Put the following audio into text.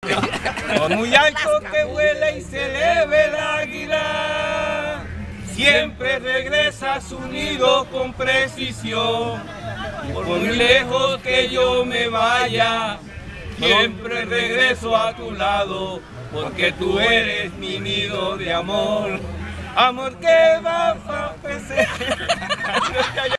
Por muy alto que vuele y se eleve el águila, siempre regresa a su nido con precisión. Por muy lejos que yo me vaya, siempre regreso a tu lado, porque tú eres mi nido de amor. Amor que va a pecer.